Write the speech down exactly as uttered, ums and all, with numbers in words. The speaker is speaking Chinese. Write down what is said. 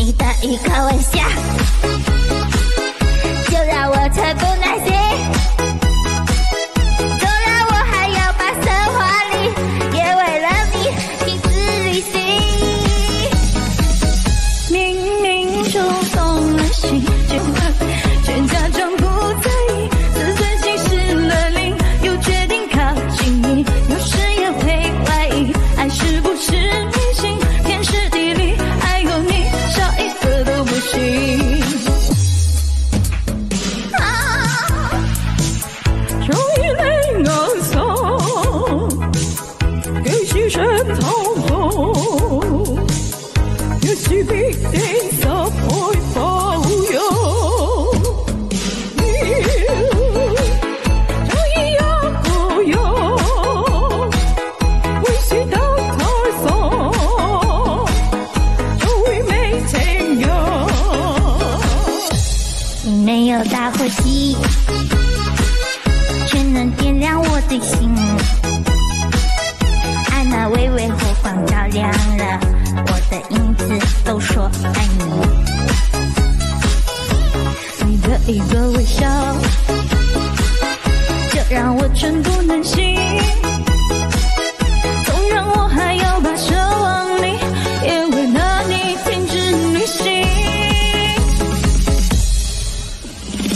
你的一个微笑，就让我寸步难行。纵然我还要跋涉华丽，也为了你凭自旅行。 明明就动了心，却却假装不在意，自尊心失了灵，又决定靠近你，有时也会怀疑，爱是不是迷信？天时地利，还有你，少一个都不行。终于泪眼澀，给牺牲痛苦，也许必定十倍保佑。终於有個有，會是得太傻，終於沒情有。 你没有打火机，却能点亮我的心。爱那微微火光照亮了我的影子，都说爱你。 你的一个微笑，就让我寸步难行。